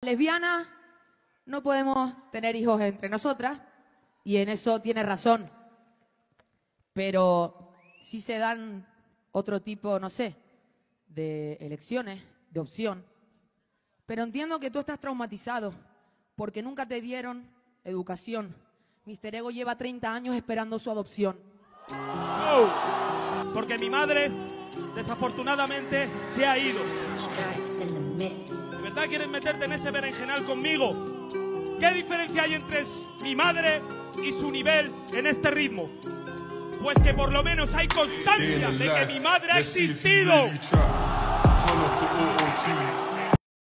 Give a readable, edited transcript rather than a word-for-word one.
Lesbiana, no podemos tener hijos entre nosotras, y en eso tiene razón. Pero sí se dan otro tipo, no sé, de elecciones, de opción. Pero entiendo que tú estás traumatizado porque nunca te dieron educación. Mr. Ego lleva 30 años esperando su adopción. Oh, porque mi madre, desafortunadamente, se ha ido. ¿De verdad quieres meterte en ese berenjenal conmigo? ¿Qué diferencia hay entre mi madre y su nivel en este ritmo? Pues que por lo menos hay constancia de que mi madre ha existido.